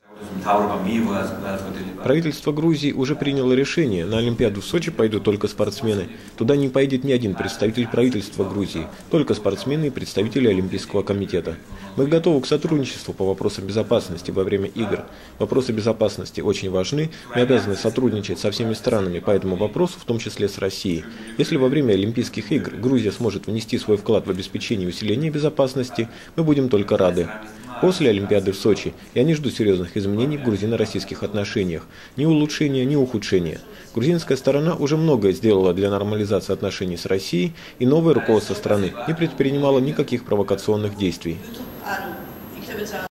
Правительство Грузии уже приняло решение, на Олимпиаду в Сочи пойдут только спортсмены. Туда не поедет ни один представитель правительства Грузии, только спортсмены и представители Олимпийского комитета. Мы готовы к сотрудничеству по вопросам безопасности во время игр. Вопросы безопасности очень важны, мы обязаны сотрудничать со всеми странами по этому вопросу, в том числе с Россией. Если во время Олимпийских игр Грузия сможет внести свой вклад в обеспечение и усиление безопасности, мы будем только рады. После Олимпиады в Сочи я не жду серьезных изменений в грузино-российских отношениях, ни улучшения, ни ухудшения. Грузинская сторона уже многое сделала для нормализации отношений с Россией, и новое руководство страны не предпринимало никаких провокационных действий.